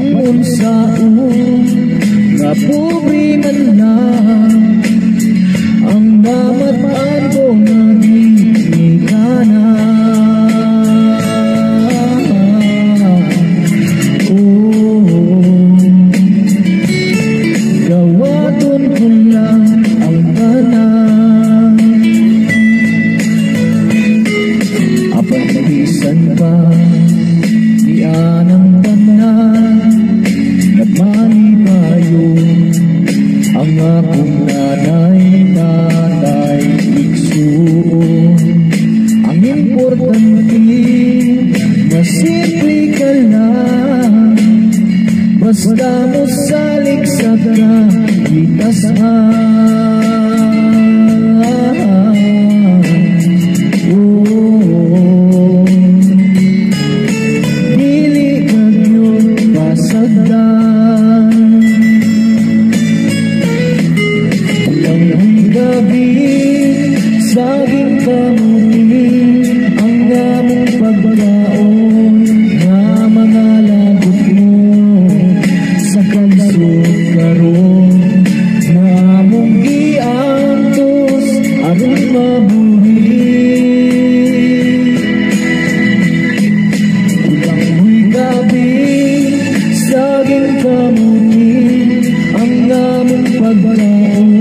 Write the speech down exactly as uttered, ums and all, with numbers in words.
Unsaon nga pobre man lang ang namataan ko nga di ka na. Oh, gawaton ko lang ang tanan, apatisan pa diyan ang tanan. Malibayo ang akong nanay, tatay, igsuon. Ang importante na simple ka lang, basta mo salik sa kaligtasan. Oh, dili ka yun pasagdan. Saging kamuti ang among pagbaon, nga mga lagot mo sa kalisod karon, nga among giantos aron mabuhi. Ulang mo'y gabi, saging kamuti ang among pagbaon,